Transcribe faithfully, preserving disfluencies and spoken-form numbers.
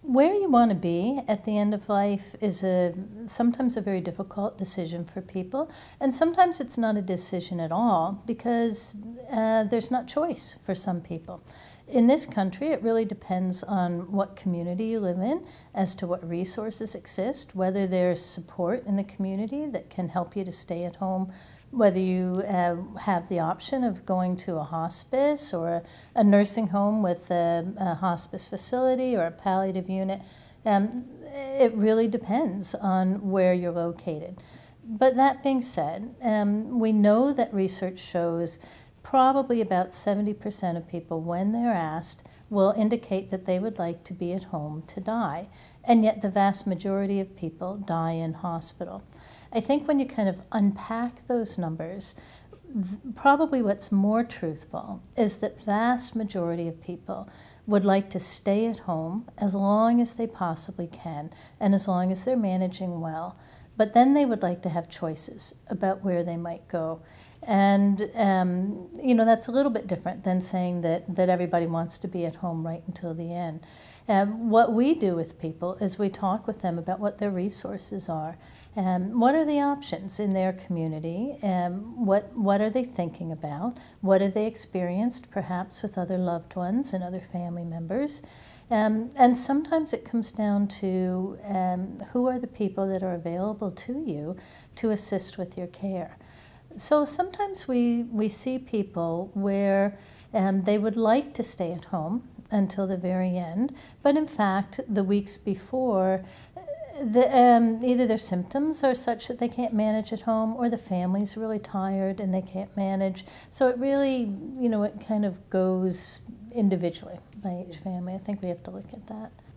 Where you want to be at the end of life is a sometimes a very difficult decision for people, and sometimes it's not a decision at all because uh, there's not choice for some people. In this country, it really depends on what community you live in as to what resources exist, whether there's support in the community that can help you to stay at home, whether you uh, have the option of going to a hospice or a, a nursing home with a, a hospice facility or a palliative unit. Um, it really depends on where you're located. But that being said, um, we know that research shows probably about seventy percent of people, when they're asked, will indicate that they would like to be at home to die. And yet the vast majority of people die in hospital. I think when you kind of unpack those numbers, probably what's more truthful is that vast majority of people would like to stay at home as long as they possibly can and as long as they're managing well. But then they would like to have choices about where they might go. And, um, you know, that's a little bit different than saying that, that everybody wants to be at home right until the end. Um, what we do with people is we talk with them about what their resources are. Um, what are the options in their community? Um, what, what are they thinking about? What have they experienced, perhaps with other loved ones and other family members? Um, and sometimes it comes down to um, who are the people that are available to you to assist with your care. So sometimes we, we see people where um, they would like to stay at home until the very end, but in fact, the weeks before, the, um, either their symptoms are such that they can't manage at home, or the family's really tired and they can't manage. So it really, you know, it kind of goes individually by each family. I think we have to look at that.